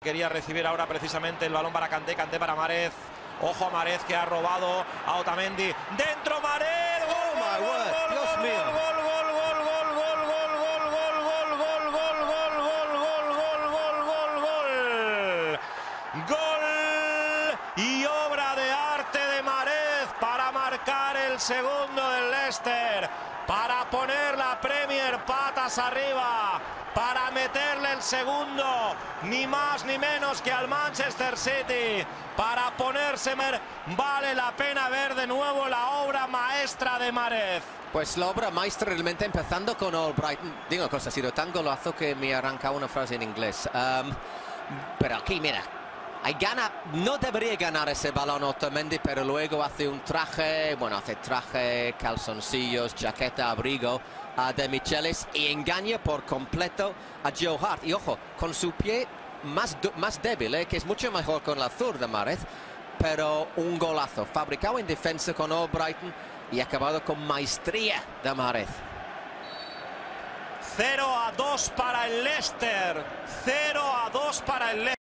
Quería recibir ahora precisamente el balón para Kanté, Kanté para Mahrez. Ojo a Mahrez que ha robado a Otamendi. ¡Dentro Mahrez! ¡Oh, my word! ¡Dios mío! ¡Gol! Y obra de arte de Mahrez para marcar el segundo del Leicester, para poner la Premier patas arriba, para meterle el segundo, ni más ni menos que al Manchester City, para ponerse... Vale la pena ver de nuevo la obra maestra de Mahrez. Pues la obra maestra realmente empezando con Albrighton. Digo cosa, ha sido tan golazo que me arranca una frase en inglés. Pero aquí, mira, no debería ganar ese balón Otamendi, pero luego hace un traje, bueno, hace traje, calzoncillos, chaqueta, abrigo a De Michelis y engaña por completo a Joe Hart. Y ojo, con su pie más débil, que es mucho mejor con la zurda Mahrez, pero un golazo, fabricado en defensa con Albrighton y acabado con maestría de Mahrez. 0-2 para el Leicester, 0-2 para el Leicester.